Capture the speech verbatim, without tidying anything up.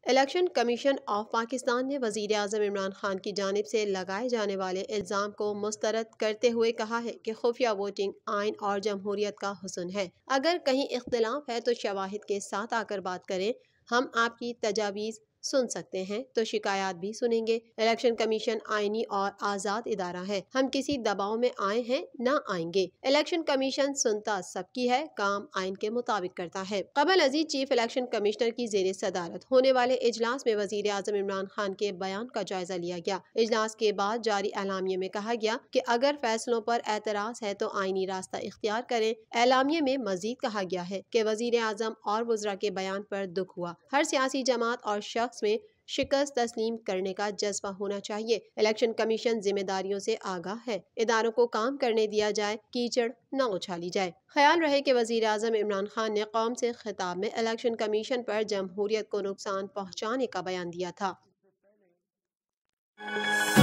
Election commission of Pakistan ने वजीर आज़म इमरान खान की जानिब से लगाए जाने वाले इल्ज़ाम को मुस्तरद करते हुए कहा है कि खुफिया वोटिंग आइन और जमहूरियत का हुस्न है। अगर कहीं इख्तिलाफ है तो शवाहिद के साथ आकर बात करें। हम आपकी तजावीज़ सुन सकते हैं तो शिकायत भी सुनेंगे। इलेक्शन कमीशन आईनी और आज़ाद इदारा है। हम किसी दबाव में आए हैं न आएंगे। इलेक्शन कमीशन सुनता सबकी है, काम आइन के मुताबिक करता है। कबल अजीज चीफ इलेक्शन कमिश्नर की जेर सदारत होने वाले इजलास में वजीर आज़म इमरान खान के बयान का जायजा लिया गया। इजलास के बाद जारी एलामिये में कहा गया कि अगर फैसलों पर एतराज है तो आईनी रास्ता इख्तियार करें। एलामिये में मजीद कहा गया है कि वजीर आज़म और वज़रा के बयान पर दुख हुआ। हर सियासी जमात और शख्स में शिकस्त तस्लीम करने का जज्बा होना चाहिए। इलेक्शन कमीशन जिम्मेदारियों से आगाह है। इदारों को काम करने दिया जाए, कीचड़ न उछाली जाए। ख्याल रहे कि वजीर आज़म इमरान खान ने कौम से खिताब में इलेक्शन कमीशन पर जमहूरियत को नुकसान पहुँचाने का बयान दिया था।